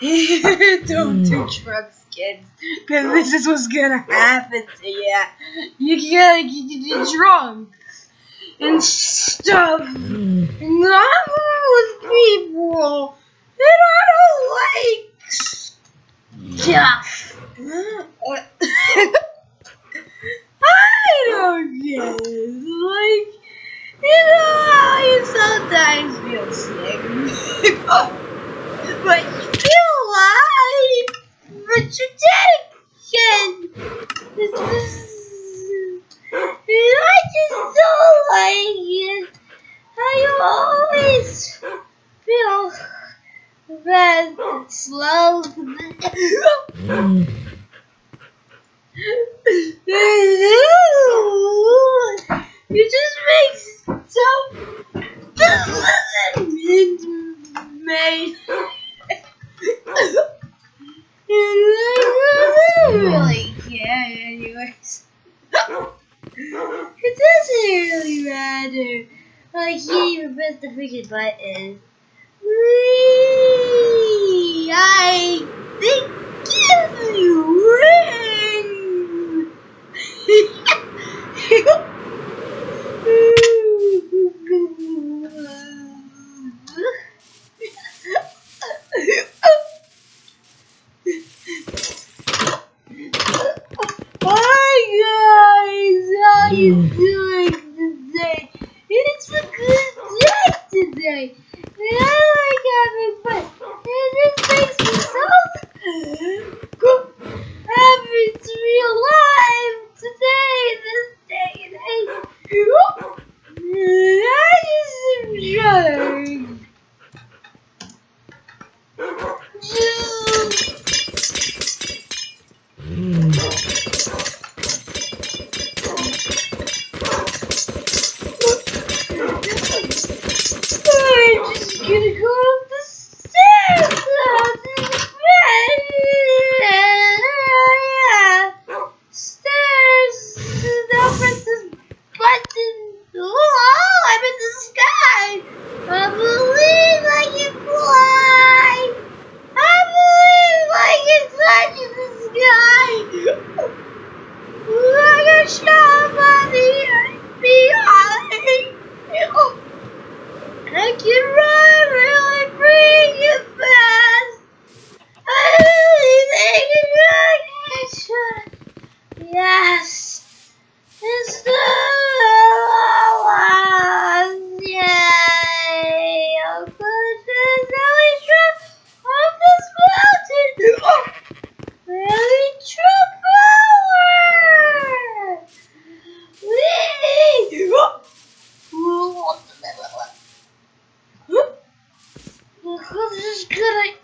Don't do drugs, kids, because this is what's gonna happen to you. You gotta get drunk and stuff, and not with people that I don't like stuff. I don't get it. Like, you know how you sometimes feel sick, but you feel alive, but you're dead again. And I just don't like it. How you always feel bad and slow. You just make so made. And I don't really care anyways. It doesn't really matter. I can't even press the freaking button. I think you ring. Hi guys, how you doing today? It's a good day today. And I like having fun. And this makes me so happy to be alive today, this day and age. And I just enjoy. I'm just gonna go up the stairs now to the bed. Stairs. Now press this button. Oh, I'm in the sky. I believe I can fly. I believe I can touch the sky. Like a shot on the earth behind. I can run really freaking fast. I really think it's good. Yes. It's the one. Yay. I'm gonna really jump off this mountain. Really true power. Whee. This is good.